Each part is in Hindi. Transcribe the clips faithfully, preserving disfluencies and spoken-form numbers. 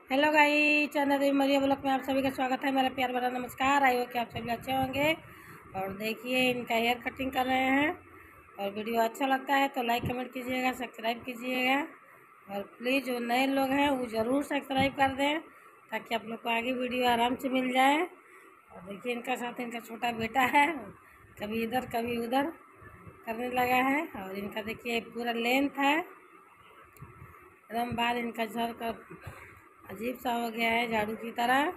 हेलो गाइस, चंदा देवी मरिया ब्लॉग में आप सभी का स्वागत है। मेरा प्यार भरा नमस्कार। आई हो कि आप सभी अच्छे होंगे। और देखिए इनका हेयर कटिंग कर रहे हैं। और वीडियो अच्छा लगता है तो लाइक कमेंट कीजिएगा, सब्सक्राइब कीजिएगा। और प्लीज़ जो नए लोग हैं वो ज़रूर सब्सक्राइब कर दें ताकि आप लोग को आगे वीडियो आराम से मिल जाए। और देखिए इनका साथ इनका छोटा बेटा है, कभी इधर कभी उधर करने लगा है। और इनका देखिए पूरा लेंथ है, एकदम बाल इनका झड़ कर अजीब सा हो गया है, झाड़ू की तरह।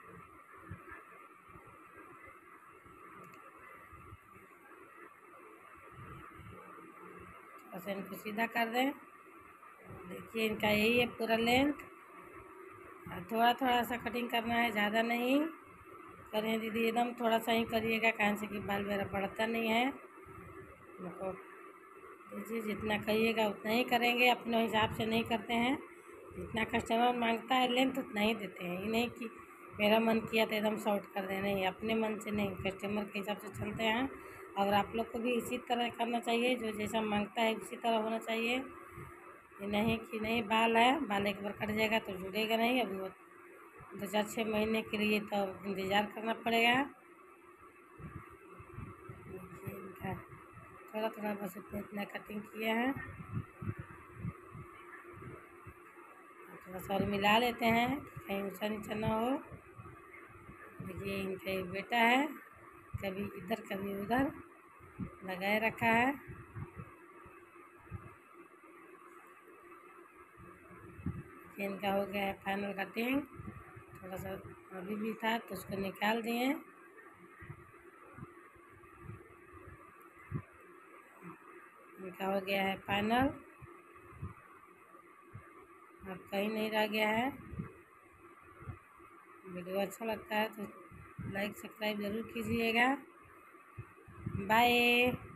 बस इनको सीधा कर दें। देखिए इनका यही है पूरा लेंथ। थोड़ा थोड़ा सा कटिंग करना है, ज़्यादा नहीं करें दीदी, एकदम थोड़ा सा ही करिएगा, कहाँ से कि बाल मेरा बढ़ता नहीं है। उनको दीजिए, जितना कहिएगा उतना ही करेंगे, अपने हिसाब से नहीं करते हैं। जितना कस्टमर मांगता है लेंथ उतना ही देते हैं। ये नहीं कि मेरा मन किया तो एकदम शॉर्ट कर दें, नहीं, अपने मन से नहीं, कस्टमर के हिसाब से चलते हैं। और आप लोग को भी इसी तरह करना चाहिए, जो जैसा मांगता है उसी तरह होना चाहिए। ये नहीं कि नहीं बाल है, बाल एक बार कट जाएगा तो जुड़ेगा नहीं, अभी वो दो चार छः महीने के लिए तो इंतज़ार करना पड़ेगा। देखिए इनका थोड़ा थोड़ा बस इतना इतना कटिंग किया है। थोड़ा सा और मिला लेते हैं कहीं ऊँचा नीचा ना हो। देखिए इनका एक बेटा है, कभी इधर कभी उधर लगाए रखा है। इनका हो गया है फाइनल कटिंग। थोड़ा सा अभी भी था तो उसको निकाल दिए। इनका हो गया है फाइनल, अब कहीं नहीं रह गया है। वीडियो अच्छा लगता है तो लाइक सब्सक्राइब ज़रूर कीजिएगा। बाय।